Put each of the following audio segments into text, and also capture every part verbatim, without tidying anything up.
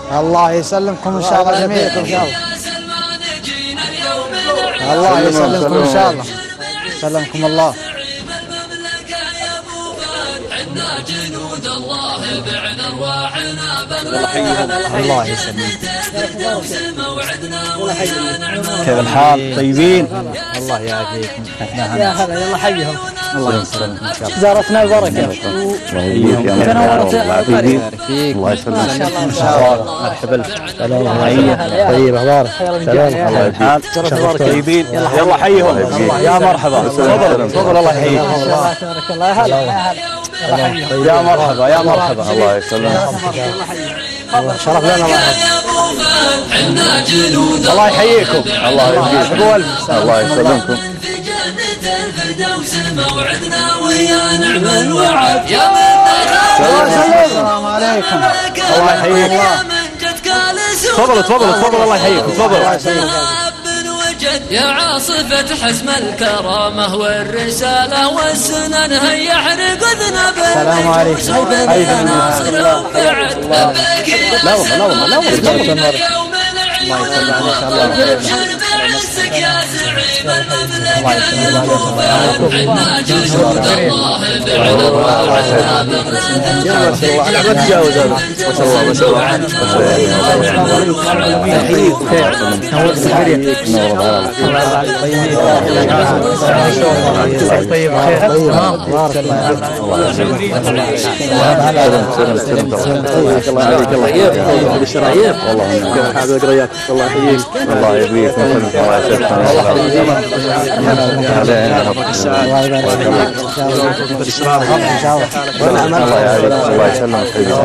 الله يسلمكم ان شاء الله جميعا ان شاء الله. الله يسلمكم ان شاء الله. سلمكم الله. جنود الله بعد ارواحنا الله يسلمك. كيف الحال؟ طيبين؟ الله يعافيكم. يا هلا يلا حيهم. الله يسلمك ان شاء الله. زارتنا البركه. الله يحييك يا تنورت القرية. الله يسلمك ان شاء الله. مرحبا لك. سلام طيب اخبارك؟ سلام الله يحييك. شرف طيبين. يلا حيهم. يا مرحبا. تفضل تفضل الله يحييك. تبارك الله. يا هلا يا هلا. يا مرحبا يا مرحبا. الله يسلمك. شرف لنا الله. الله يحييكم. الله يحييكم. الله يسلمكم. الفردوس موعدنا ويا نعم الوعد يا السلام عليكم. الله يحييك. تفضلوا تفضلوا تفضلوا الله يحييكم. تفضلوا. يا عاصفة حسم الكرامة والرسالة والسنن هيا احرق ذنب. السلام عليكم. لا والله لا والله لا والله. الله يسلمك ان شاء الله. عزك يا زعيم المملكة جنود الله بعد ارواحنا. ما تجاوز هذا. ما شاء الله ما شاء الله. يحييك. طيب خير. بارك الله الله يحييك. الله يبيك. الله يسلمك. الله يسلمك.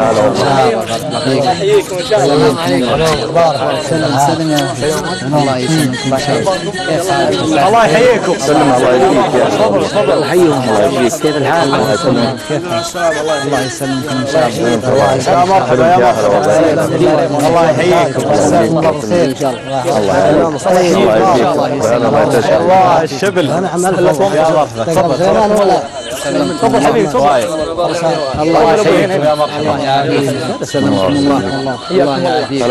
يحييكم ان شاء الله. سلم يا الله يسلمكم ان شاء الله. الله يحييكم. سلم الله يحييك. تفضل تفضل. حيهم الله يحييك. كيف الحال؟ الله يسلمك. كيف الله يسلمكم ان شاء الله. يا مرحبا يا مرحبا. الله يحييكم. جزاكم الله خير ان شاء الله. الله يسلمك. الله الشبل. يا مرحبا. تفضل تفضل حبيبي تفضل. الله يحييكم يا مرحبا. سلمكم الله. الله يعافيكم.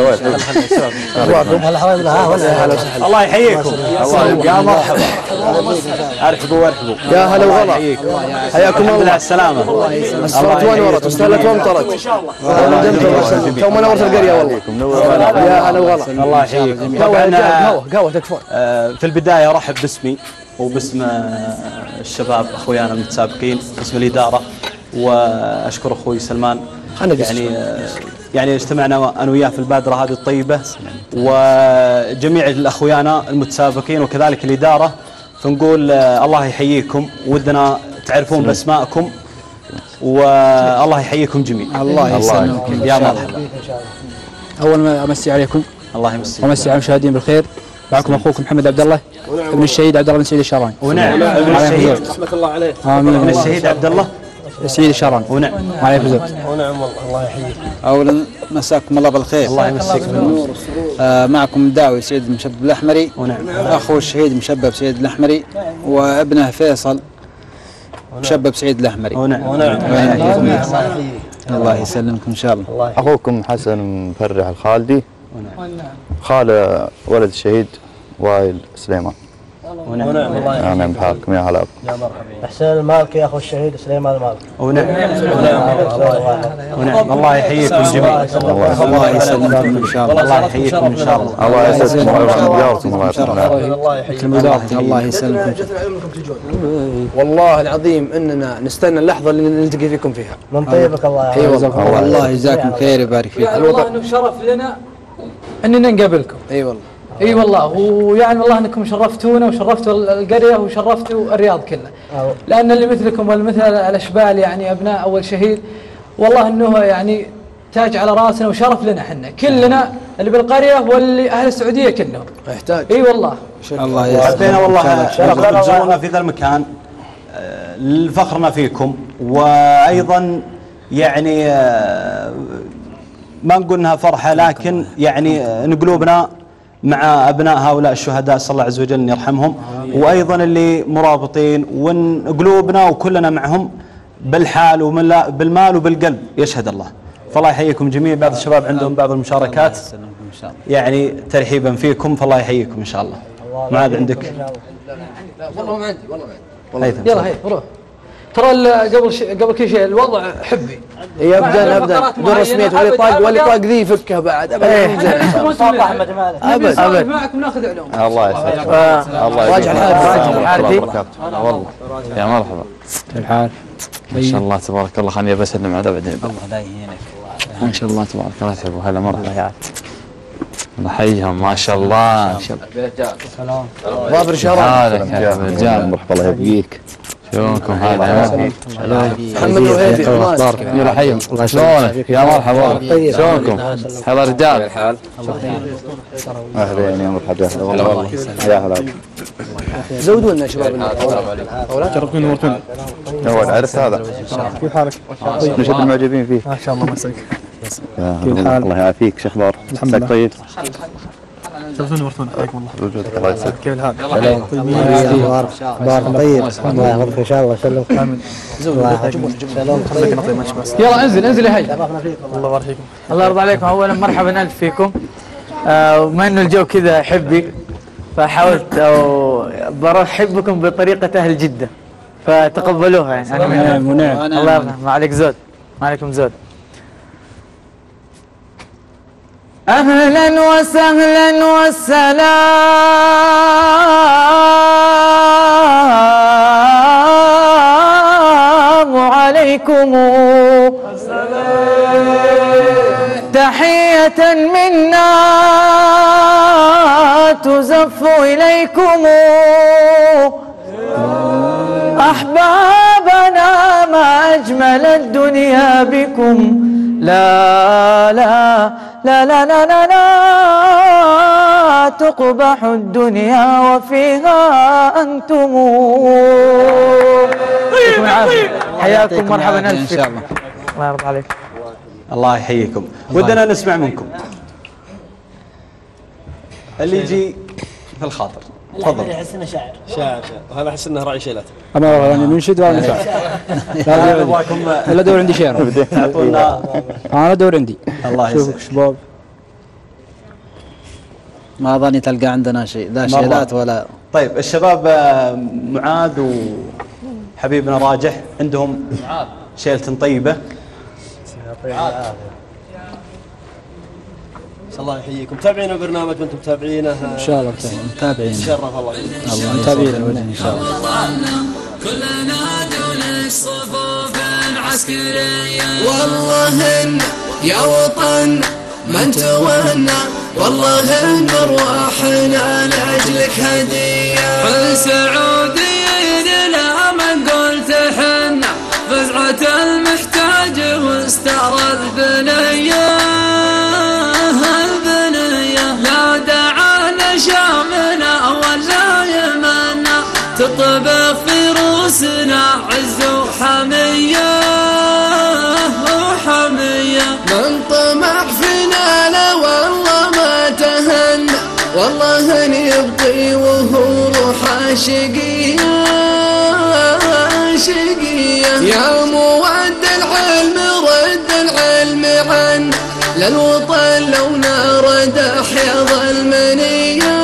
الله يحييكم. يا مرحبا. ارحبوا وارحبوا. يا هلا وغلا. حياكم الله. على السلامة. الصلاة وانورت واستهلت وامطرت. تو ما نورت القرية والله. يا هلا وغلا. الله يحييكم. قهوة قهوة تكفون. في البداية ارحب باسمي وباسم الشباب اخويانا المتسابقين باسم الإدارة، واشكر اخوي سلمان. يعني يعني اجتمعنا انا وياه في البادرة هذه الطيبة، وجميع الاخويانا المتسابقين وكذلك الإدارة، فنقول الله يحييكم. ودنا تعرفون باسمائكم والله يحييكم جميعا. الله يسلمكم يا مرحبا. اول ما امسي عليكم الله يمسيك. وامسي على المشاهدين بالخير. معكم اخوكم محمد عبد الله ابن الشهيد عبد الله بن سعيد الشهراني. ونعم. ابن الشهيد اسمك الله عليه. امين. ابن الشهيد عبد الله سعيد الشهراني. ونعم. وعليه فزوج. ونعم والله. الله يحييك. اولا مساكم الله بالخير. الله يمسيك بالنور. آه معكم الداوي سيد المشبب الاحمري. ونعم. اخو الشهيد مشبب سيد الاحمري وابنه فيصل مشبب سعيد الاحمري. ونعم. ونعم. الله يسلمكم ان شاء الله. اخوكم حسن مفرح الخالدي. خال ولد الشهيد وائل سليمان. ونعم. نعم بحالكم. يا هلا. يا مرحبا. حسين المالكي اخو الشهيد سليمان المالكي. ونعم. ونعم. الله يحييكم جميعا. الله يسلمكم ان شاء الله. الله يحييكم ان شاء الله. الله يسعدكم ويرحم دياركم. الله يسلمكم. الله يحييكم. الله يسلمكم. والله العظيم اننا نستنى اللحظه اللي نلتقي فيكم فيها. من طيبك الله يعافيك. اي والله. الله يجزاكم خير ويبارك فيك. والله انه شرف لنا اننا نقابلكم. اي والله. اي والله. ويعني والله انكم شرفتونا وشرفتوا القريه وشرفتوا الرياض كله. لان اللي مثلكم والمثل الاشبال يعني ابناء اول شهيد والله انه يعني تاج على راسنا وشرف لنا احنا كلنا اللي بالقريه واللي اهل السعوديه كلهم. يحتاج. اي والله. الله يسلمك. حبينا والله انكم تزورونا في ذا المكان لفخرنا فيكم، وايضا يعني ما نقول انها فرحه لكن يعني نقلوبنا مع ابناء هؤلاء الشهداء، صلى الله عز وجل ان يرحمهم، وايضا اللي مرابطين وقلوبنا وكلنا معهم بالحال وبالمال وبالقلب يشهد الله. فالله يحييكم جميعا. بعض الشباب عندهم بعض المشاركات يعني ترحيبا فيكم، فالله يحييكم إن شاء الله. معاذ عندك؟ والله ما عندي والله ما عندي. يلا هي روح. ترى قبل ش... قبل كل شيء الوضع حبي. اي ابدا ابدا بدون رسميه ولا طاق ولا طاق ذي يفكها بعد ابدا. ابدا ابدا معكم ناخذ علوم. الله يسعدك. الله راجع الحارثي. والله يا مرحبا. كيف الحال؟ ما شاء الله تبارك الله. خليني بسلم على بعدين. الله لا يهينك. ما شاء الله تبارك الله. تحبوا هلا مرحبا يا الله يحييهم. ما شاء الله. سلام. ظافر شرف. يا رجال مرحبا الله يبقيك. شلونكم هذا؟ محمد وهيبي اخبارك؟ يلا حيهم. شلونك؟ يا مرحبا. شلونكم؟ هلا رجال. الحال؟ اهلين يا مرحبا. والله يا هلا. زودوا لنا شباب اولاد. شرفتونا ونورتونا. اول عرفت هذا؟ كيف حالك؟ نشد المعجبين فيه. ما شاء الله مساك. كيف الحال؟ الله يعافيك. شو اخبارك؟ الحمد لله. طيب؟ شرفتونا ونورتونا. حياكم الله. وجودك الله يسعدك. كيف الحال؟ بارك بارك طيب. الله يحفظك ان شاء الله. سلمك. امين. الله يحفظك. سلام. يلا انزل انزل يا هي. الله يبارك فيكم. الله يرضى عليكم. اولا مرحبا الف فيكم. وما انه الجو كذا حبي فحاولت او برحبكم بطريقه اهل جده فتقبلوها يعني. نعم ونعم. الله يرضى. ما عليك زود. ما عليكم زود. أهلا وسهلا والسلام عليكم. تحية منا تزف إليكم أحبابنا. ما أجمل الدنيا بكم. لا لا لا لا لا لا, لا تقبح الدنيا وفيها أنتم. حياكم مرحبا ألف فيكم. الله يرضى عليك. الله يحييكم. ودنا نسمع منكم اللي يجي في الخاطر. تفضل. احس انه شاعر شاعر وهذا احس انه راعي شيلات. انا يعني منشد ولا شاعر. لا دور عندي شعر. انا دور عندي. الله يسعدك شباب. ما ظني تلقى عندنا شيء لا شيلات ولا. طيب الشباب معاذ وحبيبنا راجح عندهم شيلة طيبة. الله يحييكم. متابعين البرنامج وانتم متابعينه ان شاء الله. متابعين. تشرف الله فيك. الله متابعين ان شاء الله. كلنا دون صفوف عسكرية. والله إن يا وطن من تونا. والله إن أرواحنا لأجلك هدية. حل سعوديين لا من قلت حنا. فزعة المحتاج واسترد بنية. لا دعانا شامنا ولا يمنا. تطبخ في روسنا عز وحمية وحمية. من طمع فينا لا والله ما تهنى. والله ان يبقي وهو روحه شقية شقية. يا مود العلم رد العلم عنا. للوطن لو نرد حيض المنية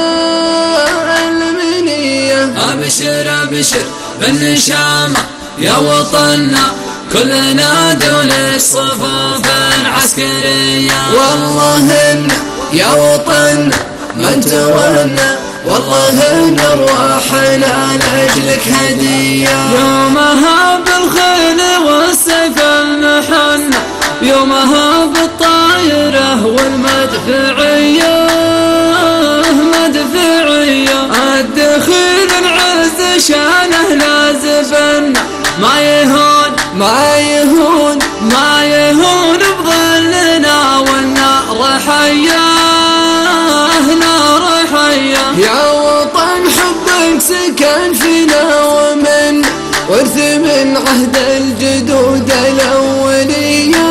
المنية. أبشر أبشر بالنشامة يا وطننا. كلنا دون صفوف عسكرية. والله إن يا وطن من تونا. والله إن أرواحنا لأجلك هدية. يومها بالخيل والسيف المحنة. يومها بالطائرة والمدفعية مدفعية. الدخيل العز شانه نازفنا. ما يهون ما يهون ما يهون بظلنا. والنار حياه نار حياه. يا وطن حبك سكن فينا ومن ورث من عهد الجدود الأولية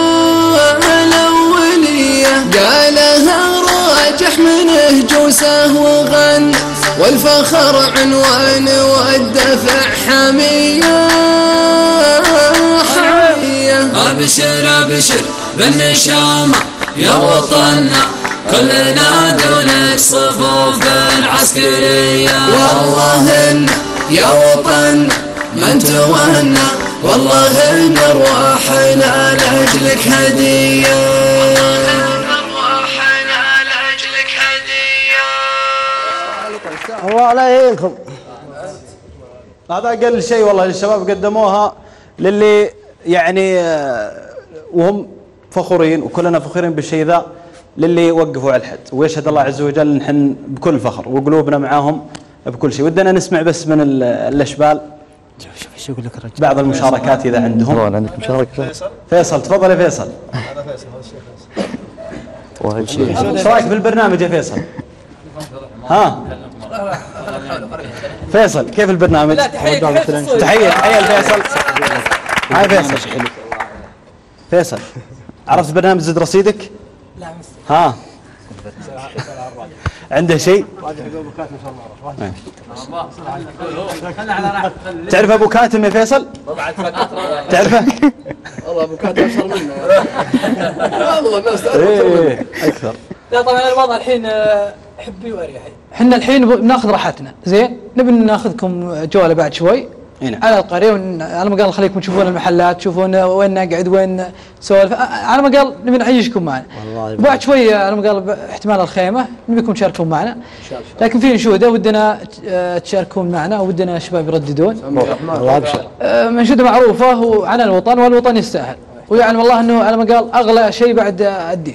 الأولية. قالها راجح من هجوسه وغن. والفخر عنوان والدفع حمية حمية. أبشر أبشر بالنشامة يا وطننا كلنا دونك صفوف العسكرية. والله إن يا وطننا من تولنا والله إن أرواحنا لأجلك هدية. أرواحنا لأجلك هدية. الله لا يهينكم. هذا أقل شيء والله الشباب قدموها للي يعني وهم فخورين وكلنا فخورين بالشيء ذا للي وقفوا على الحد، ويشهد الله عز وجل نحن بكل فخر وقلوبنا معاهم بكل شيء. ودنا نسمع بس من الأشبال بعض المشاركات إذا عندهم. عندك مشاركة؟ فيصل تفضل يا فيصل. هذا فيصل ايش رايك بالبرنامج يا فيصل؟ ها فيصل كيف البرنامج؟ تحية تحية لفيصل. هاي فيصل. فيصل عرفت برنامج زد رصيدك؟ لا ها عنده شيء؟ تعرف ابو كاتم يا فيصل؟ تعرفه؟ والله ابو كاتم اشهر منه والله الناس ايه اكثر. لا طبعا الوضع الحين حبي واريحي. احنا الحين بناخذ راحتنا زين، نبي ناخذكم جوله بعد شوي على القريه ون... على ما قال خليكم تشوفون المحلات، تشوفون وين نقعد وين سوالف، على ما قال نبي نعيشكم معنا. بعد شوي على ما قال احتمال الخيمه نبيكم تشاركون معنا، لكن في انشوده ودنا تشاركون معنا ودنا الشباب يرددون. الله ابشر. منشوده معروفه وعن الوطن والوطن يستاهل، ويعلم الله انه على ما قال اغلى شيء بعد الدين.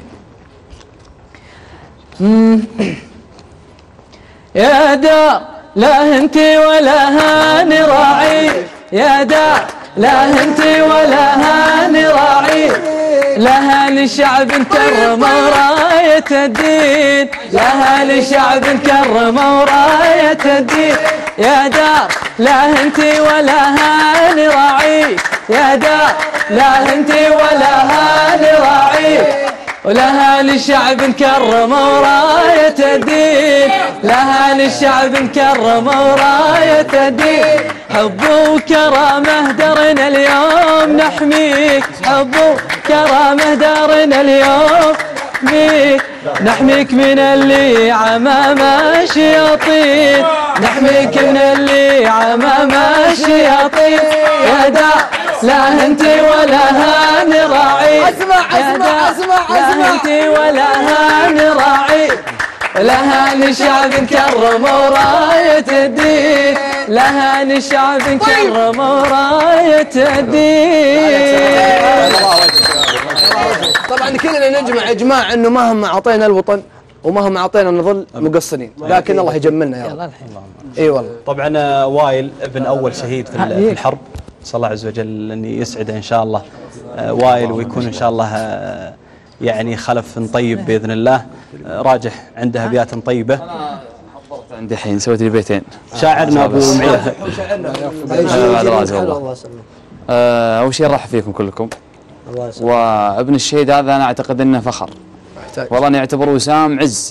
يا دار لا انت ولا هاني راعي، يا دار لا انت ولا هاني راعي، لها لشعب كرم وراية الدين، لها لشعب كرم وراية الدين. يا دار لا انت ولا هاني راعي، يا دار لا انت ولا هاني راعي، ولها للشعب نكرم وراية الدين، لها للشعب نكرم وراية الدين. حب وكرامة درنا اليوم نحميك، حب وكرامة درنا اليوم نحميك، نحميك من اللي عمام الشياطين، نحميك من اللي عمام الشياطين. يا دار لا انت ولا هاني راعي، اسمع اسمع اسمع لا انت ولا هاني راعي، لها لشعب كرم وراية الدين، لها لشعب كرم وراية الدين. طبعا كلنا نجمع اجماع انه مهما اعطينا الوطن ومهما اعطينا نظل مقصرين، لكن الله يجملنا يا رب. اي والله. طبعا وائل ابن اول شهيد في الحرب، نسال الله عز وجل ان يسعده ان شاء الله وائل، ويكون ان شاء الله يعني خلف طيب باذن الله. راجح عنده ابيات طيبه. عندي الحين سويت لي بيتين. شاعرنا ابو معيط. اول شيء نرحب فيكم كلكم. وابن الشهيد هذا انا اعتقد انه فخر. والله اني اعتبره وسام عز.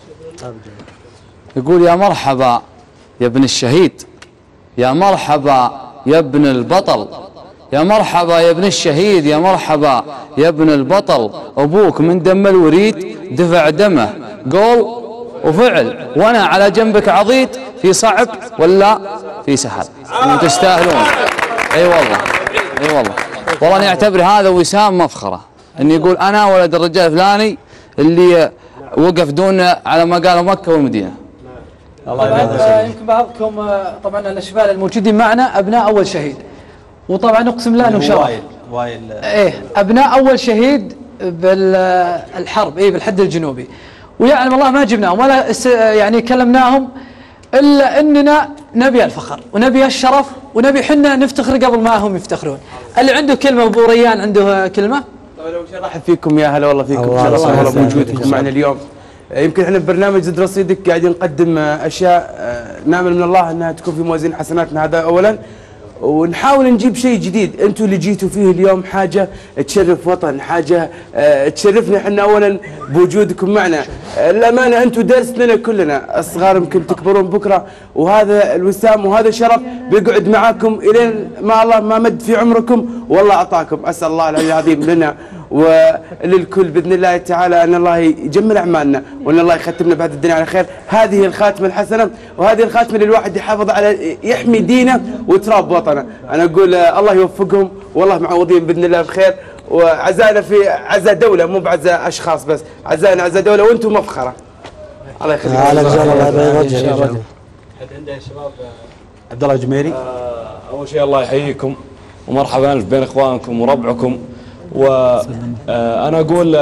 يقول يا مرحبا يا ابن الشهيد، يا مرحبا يا ابن البطل، يا مرحبا يا ابن الشهيد، يا مرحبا يا ابن البطل. ابوك من دم الوريد دفع دمه قول وفعل، وانا على جنبك عضيد في صعب ولا في سهل، وتستاهلون. اي والله اي والله والله اني اعتبر هذا وسام مفخره، اني يقول انا ولد الرجال الفلاني اللي وقف دون على ما قالوا مكه والمدينه. طبعا يمكن بعضكم طبعا الاشبال الموجودين معنا ابناء اول شهيد، وطبعا اقسم بالله انه شرف. وائل وائل ايه ابناء اول شهيد بالحرب، ايه بالحد الجنوبي، ويعلم الله ما جبناهم ولا يعني كلمناهم الا اننا نبي الفخر ونبي الشرف ونبي حنا نفتخر قبل ما هم يفتخرون. اللي عنده كلمه ابو ريان عنده كلمه؟ طبعا اول شيء ارحب فيكم، يا هلا والله فيكم، شرف والله بوجودكم معنا اليوم. يمكن احنا ببرنامج زد رصيدك قاعدين نقدم اشياء نامل من الله انها تكون في موازين حسناتنا، هذا اولا، ونحاول نجيب شيء جديد. انتم اللي جيتوا فيه اليوم حاجه تشرف وطن، حاجه تشرفنا احنا اولا بوجودكم معنا. الامانه انتم درس لنا كلنا، الصغار يمكن تكبرون بكره، وهذا الوسام وهذا الشرف بيقعد معاكم الين ما الله ما مد في عمركم والله اعطاكم. اسال الله العلي العظيم لنا وللكل باذن الله تعالى ان الله يجمل اعمالنا وان الله يختمنا بهذه الدنيا على خير. هذه الخاتمه الحسنه وهذه الخاتمه اللي الواحد يحافظ على يحمي دينه وتراب وطنه. انا اقول الله يوفقهم والله معوضين باذن الله بخير. وعزانا في عزا دوله مو بعزا اشخاص بس، عزانا عزا دوله وانتم مفخره. الله يخليك. على الله يبيض وجهك. حد عنده شباب عبد الله الجميري. اول شيء الله يحييكم ومرحبا بين اخوانكم وربعكم. وانا اقول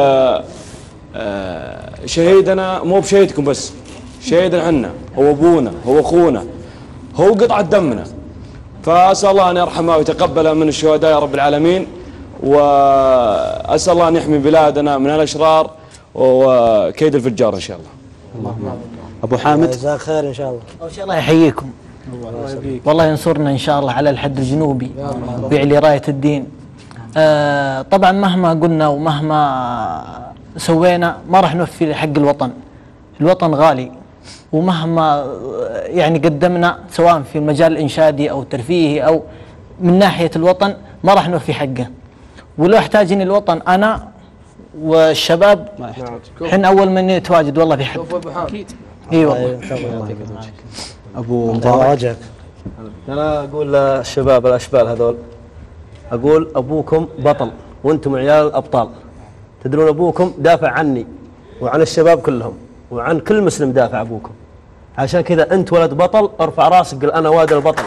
شهيدنا مو بشهيدكم بس، شهيدنا عنا، هو ابونا، هو اخونا، هو قطعه دمنا. فاسال الله ان يرحمه ويتقبله من الشهداء يا رب العالمين. واسال الله ان يحمي بلادنا من الاشرار وكيد الفجار ان شاء الله. اللهم ابو حامد. جزاك خير ان شاء الله. اول شيء الله يحييكم والله ينصرنا ان شاء الله على الحد الجنوبي ويعلي رايه الدين. آه طبعا مهما قلنا ومهما سوينا ما راح نوفي حق الوطن. الوطن غالي ومهما يعني قدمنا سواء في المجال الانشادي او الترفيهي او من ناحيه الوطن ما راح نوفي حقه. ولو احتاجني الوطن انا والشباب حين اول من يتواجد والله في حد. اكيد. اي والله. ابو وجهك. انا اقول للشباب الاشبال هذول، اقول ابوكم بطل وانتم عيال ابطال. تدرون ابوكم دافع عني وعن الشباب كلهم وعن كل مسلم دافع ابوكم. عشان كذا انت ولد بطل، ارفع راسك قل انا واد البطل.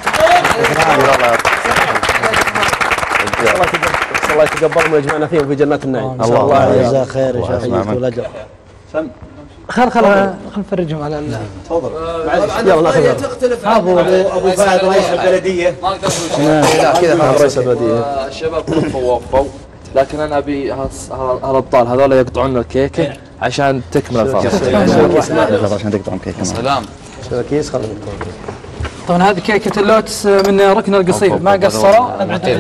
الله يتقبلهم ويجمعنا فيهم في جنات النعيم. الله يجزاك خير ان شاء الله والاجر. خل خل خل نفرجهم على ال تفضل. يلا ناخذ. تختلف ابو ابو فهد رئيس البلديه. لا كذا رئيس البلديه. الشباب كلهم توفوا لكن انا ابي هالابطال هذول يقطعون لنا الكيكه عشان تكمل الفرحه. عشان تقطعون كيكه. سلام. كيس خلنا. طبعا هذه كيكة اللوتس من ركن القصير ما قصروا.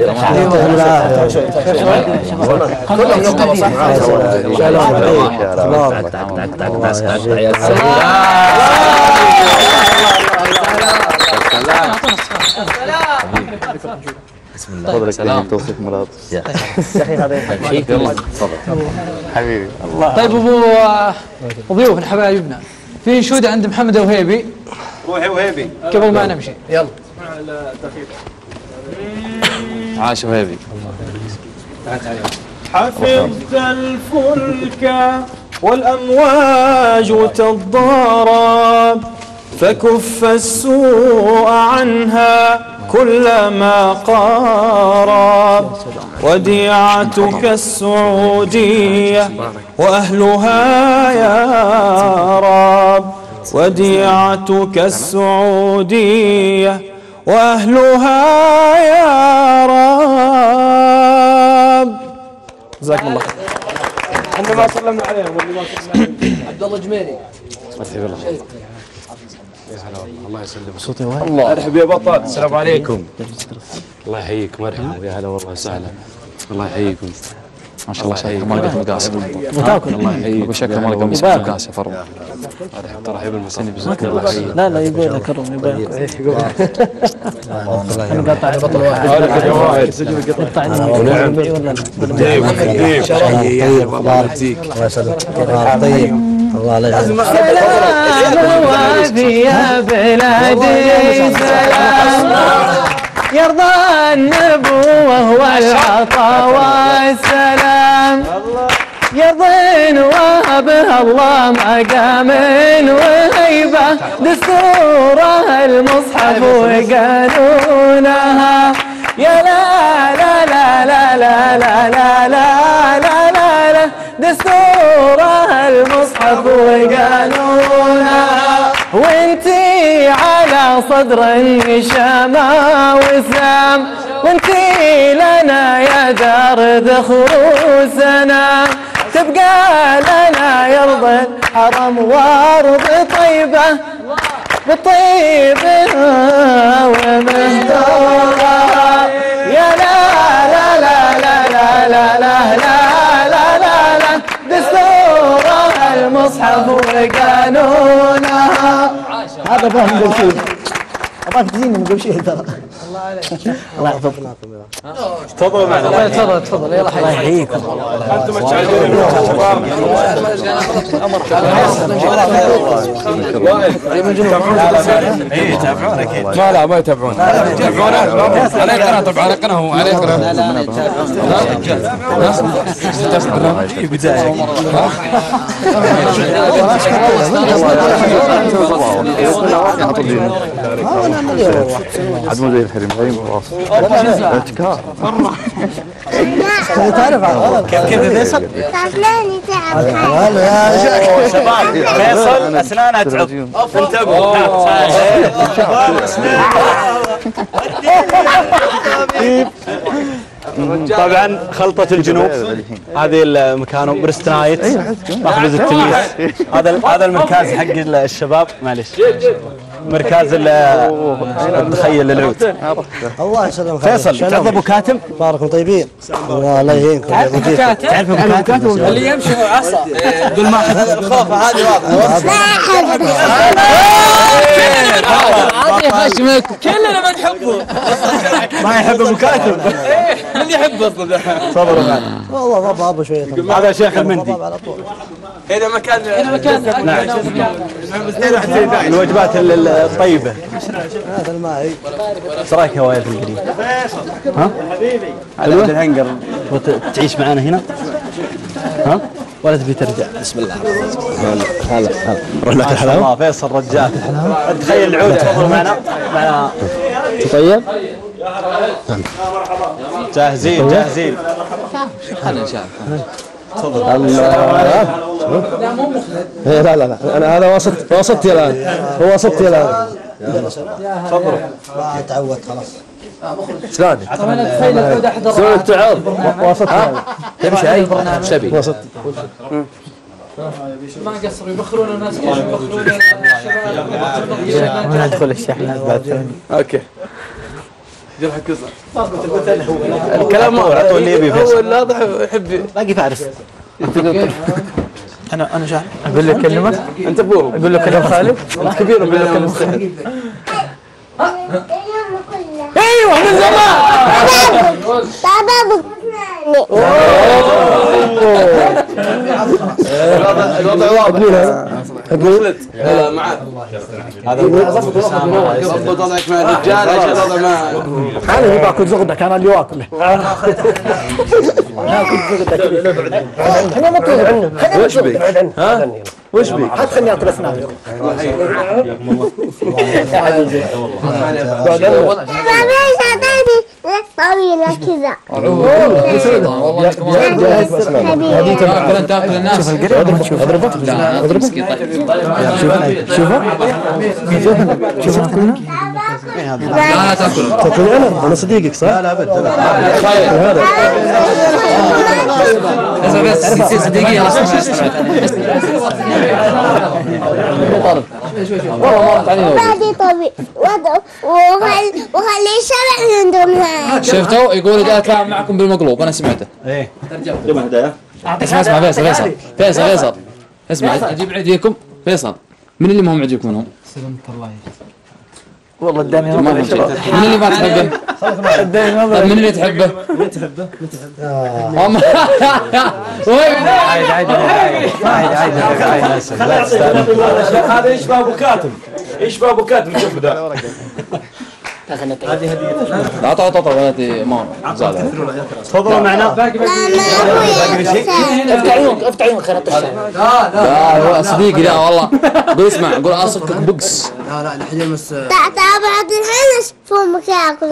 بسم الله. فضلك سلام. توصيف مراد. يا اخي هذا تفضل حبيبي. طيب ابو ضيوف حبايبنا في انشوده عند محمد وهيبي. روحي وهيبي قبل ما نمشي يلا. عاش وهيبي. حفظت الفلك والأمواج تضارب فكف السوء عنها كلما قارب. وديعتك السعودية وأهلها يا رب. وديعتك السعودية وأهلها يا رب. جزاكم الله خير. احنا ما سلمنا عليهم واللي ما سلمنا عليهم. عبد الله جميري. الله يسلمك. صوتي وايد. الله ارحب يا بطل. السلام عليكم. الله يحييك مرحبا يا هلا والله وسهلا. الله يحييكم. ما شاء الله شكلك ما لقيت مقاس. وتاكل. الله يحييك. شكلك ما لقيت مقاس يا فرو. ترحيب المسلمين. لا لا يقول لك كرم يبارك. انا قاطع بطل واحد. قطع الله يسلمك. طيب الله لا يعلم. سلام وعافية يا بلادي سلام يرضى النبوة والعطاء والسلام يرضين وهبها الله مقام وهيبة دستوره المصحف وقانونها يا لا لا لا لا لا لا لا لا لا لا لا دستوره المصحف وقانونها وانتي على صدر النشامة وسام وانتي لنا يا دار ذخروسنا تبقى لنا يرضى الحرم وارض طيبة بطيبها ومهدورها يا لا لا لا لا لا لا لا لا لا لا لا دستورها المصحف وقانونها. هذا فاهم قبل شيء. ابغاك تزيني من قبل شيء ترى. الله يحفظك. تفضلوا معنا. تفضل تفضل يلا حي. الله يحييكم. انتم تشاهدون اي يتابعون اكيد. ما لا ما يتابعون. يتابعون عليه قناه طبعا على قناه هو عليه قناه. لا لا يتابعون. بدايه. عاد مو زي الحريم غيم ابتكار. تعرف كيف كيف فيصل؟ تعبناني تعب شباب فيصل اسنانها تعض انتبهوا. طبعا خلطة الجنوب هذه المكان برست نايت مخبز التميس. هذا هذا المركز حق الشباب معلش مركز التخيل للعود. الله يسلمك فيصل تعرف ابو كاتم؟ باركم طيبين. الله يهينكم. تعرف ابو كاتم؟ تعرف ابو كاتم اللي يمشي عصا قول ما احب الخوفه هذه واضحه. ما احب عادي خشمك كلنا ما نحبه. ما يحب ابو كاتم. من يحبه اصلا؟ صبروا معنا والله ضب ابو شويه. هذا شيخ المندي. هذا مكان هنا مكان. نعم الوجبات الطيبه. هذا الماء. ايش رايك يا وائل في القريب؟ ها؟ على عبد الهنقر تعيش معنا هنا؟ ها؟ ولا تبي ترجع؟ بسم الله. هلا هلا نروح لك الحلاوه. فيصل رجال. تخيل العود تفضل معنا معنا. طيب جاهزين جاهزين. هلا ان شاء الله. تفضل. لا لا لا انا هذا وسط وسطي الان. هو وسطي الان. تفضلوا. ما تعود خلاص. شلون؟ طبعا تخيل العود احد سوي التعب. وسطي. تمشي اي شبي وسط. ما قصروا يبخرون الناس كيف يبخرون الشباب. ندخل الشحنات بعد ثاني. اوكي. جرح كسر. الكلام ما اعطوا اللي يبي فيصل. هو الواضح يحب باقي فارس. انا انا شاعر. اقول لك كلمه؟ انت ابوه. اقول لك كلام خالد؟ انت كبير اقول لك كلام خالد. ايوه من زمان. بابا الوضع واضح. اقول لا معاك. هذا ضبط وضعك مع الرجال عشان الوضع ما انا باكل زغدك انا اللي واكل. ناكل زغدك. انا مطلوب عنه. وش بك؟ ها؟ وش بك؟ حد خليني اكل اسناني. طويلة كذا. والله حبيبي. تاكل تاكل الناس. اضربه شوف اضربه اضربه شوفه شوفه شوفه كلنا. لا تاكل. تاكلني انا انا صديقك صح؟ لا لا ابد هذا بس بس صديقي بعدي طبيعي وخلي وخلي الشرع عندهم. شفتوا يقول اذا كان معكم بالمقلوب انا سمعته. ايه اسمع اسمع فيصل فيصل فيصل فيصل اسمع اجيب عديكم فيصل. من اللي ما هم عجبكم منهم؟ سلمت الله. والله اداني من اللي ما تحبه؟ طيب من اللي تحبه؟ من تحبه؟ من تحبه؟ عادي عادي عادي عادي. هذا يشبه ابو كاتم يشبه ابو كاتم شوف ذا. هذه هديه. لا طا طا ولاتي ما زاد. تفضلوا معنا. باقي افتح عيونك افتح عيونك خير الطشة. لا لا صديقي لا والله. قول اسمع قول اصلك بقس. لا لا الحين بس تعال بعد الحين فمك ياكل.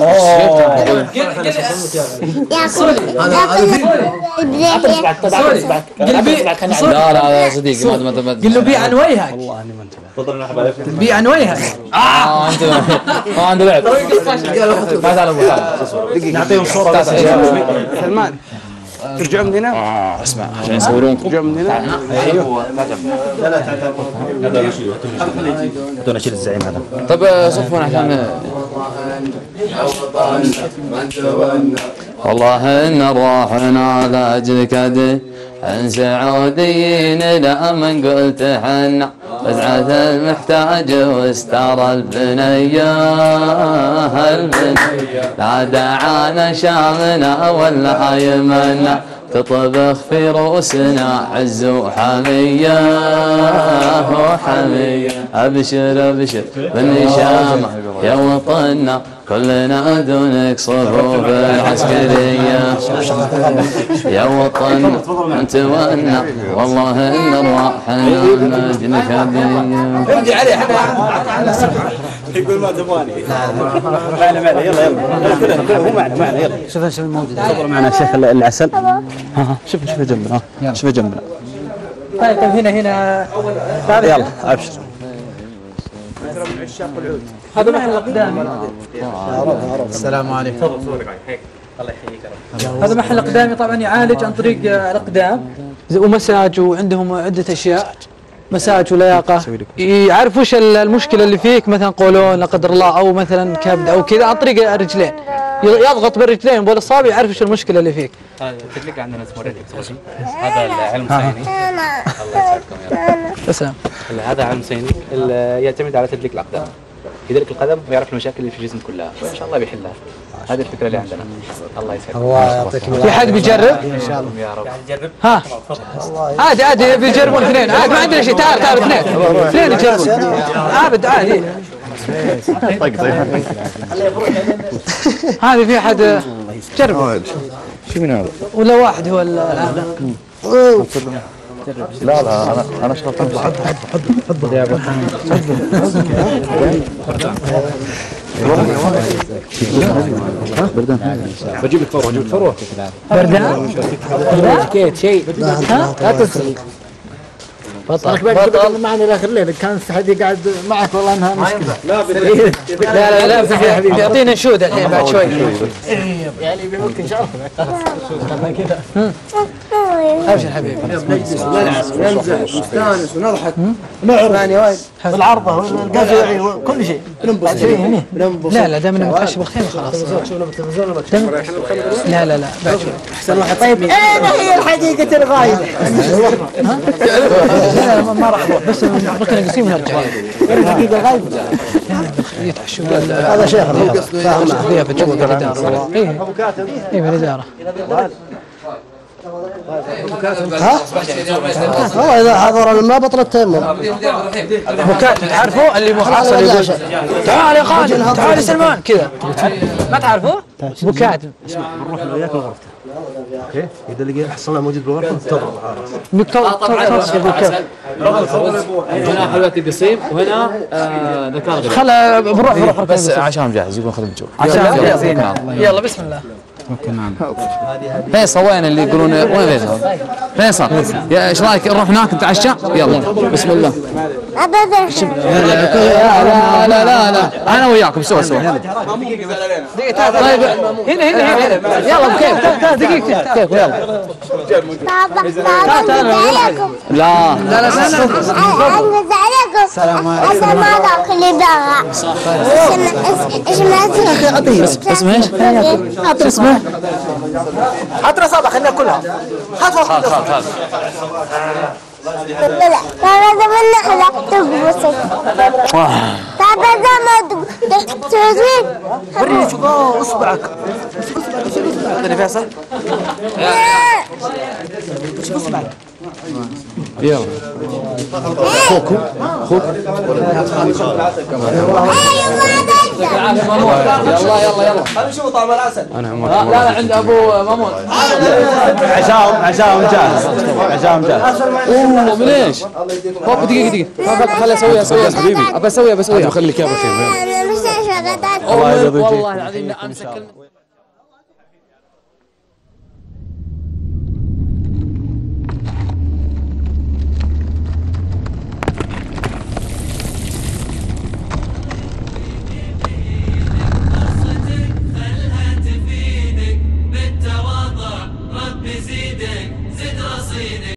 ياكل. لا لا صديقي ما ما قل له بيع عن وجهك. والله اني ما انتبه. بيع عن وجهك. اه انت ما عنده لعب. ما تعال ابو خالد. نعطيهم صوره. سلمان ترجعوا من هنا؟ اه اسمع عشان يصورونكم. ترجعوا من هنا؟ ايوه لا لا تعال بدون اشيل الزعيم هذا. طيب صفونا عشان والله ان روحنا لاجلك عن سعوديين لا من قلت حنا فزعة المحتاج واستار البنية البنية لا دعانا شامنا ولا يمنا تطبخ في رؤوسنا عز وحمية وحمية أبشر أبشر بالنشامة يا وطننا كلنا دونك صفوف العسكرية يا وطن انت وانا والله ان ارواحنا نجنك هدية ارجع عليه احنا يقول ما تبغاني معنا معنا يلا يلا هو معنا معنا يلا شوف شوف الموجود صبر معنا الشيخ العسل ها ها شوف شوف جنبنا ها شوف جنبنا طيب هنا هنا يلا ابشر هذا محل اقدامي. السلام عليكم. الله يحييك. هذا محل اقدامي طبعا يعالج عن طريق الاقدام ومساج وعندهم عده اشياء مساج ولياقه يعرف وش المشكله اللي فيك مثلا قولون لا قدر الله او مثلا كبد او كذا عن طريق الرجلين يضغط بالرجلين بالاصابع يعرف وش المشكله اللي فيك. التدليك عندنا اسمه ريدكس هذا العلم صيني الله يسعدكم يا رب. تسلم. هذا علم صيني يعتمد على تدليك الاقدام يدلك القدم ويعرف المشاكل اللي في الجسم كلها وان شاء الله بيحلها. هذه الفكره اللي عندنا. الله يسعدك. في حد بيجرب؟ ان شاء الله يا رب. نجرب؟ ها عادي عادي بيجربون اثنين عادي ما عندنا شيء تعال تعال اثنين اثنين يجربون عابد عادي. هذه في احد جرب شو من هذا؟ ولا واحد هو هذا؟ لا لا انا انا اشرب حد حد حد حد يا ابو حامد بردان بجيب لك فروه بجيب لك فروه بردان كيت شيء ها لا تنسى بطل بطل معنا لاخر الليل كان سعدي قاعد معك والله انها مشكله لا لا لا لا يا حبيبي اعطينا نشود الحين بعد شوي يعني بوقت ان شاء الله كذا ابشر حبيبي نلعب ننزل نستانس ونضحك نعرف ثاني وايد بالعرضه والقفع وكل شيء لا لا دائما نتعشى بالخيمه خلاص لا لا لا بعد شوي احسن واحد طيب انا هي الحقيقه الغايبه لا ما راح اروح بس ركن قسيم ونرجع الحقيقه الغايبه يتعشوا هذا شيخ فاهم فيها في جو الاداره اي اي من الاداره ها؟ والله اذا حضر ما بطل التيمم مكاتب تعرفوا اللي محاصر يقول تعال يا خالد تعال يا سلمان كذا ما تعرفوه؟ مكاتب نروح له وياك الغرفه اوكي اذا لقينا حصلنا موجود بالغرفه تضرب هنا حلويات القصيم وهنا ذكر غريب خلا بروح بروح بس عشان جاهز يقول خذ الجو عشان يلا بسم الله فيصل وين اللي يقولون وين فيصل؟ فيصل يا ايش رايك نروح هناك نتعشى؟ يلا بسم الله. لا لا لا لا انا وياكم سوا سوا. طيب هنا هنا هنا يلا كيف دقيقة كيف يلا. لا لا لا السلام عليكم. اسمه ايش؟ اسمه حطنا صابع خلينا كلها خذ خذ خذ لا لا ترى زمان نحلق تقبصك ترى زمان تسوي وريني شوف اصبعك اصبعك فيصل شوف اصبعك يلا خوكو خوك يلا يلا يلا خلينا نشوف طعم العسل. لا لا عند ابو مامون عشاهم عشاهم جاهز عشاهم جاهز. اوه من ايش؟ طب دقيقه دقيقه خليني اسويها اسويها حبيبي ابى اسويها بسويها خليك يا ابو خير انا مش شغلات والله العظيم لا امسك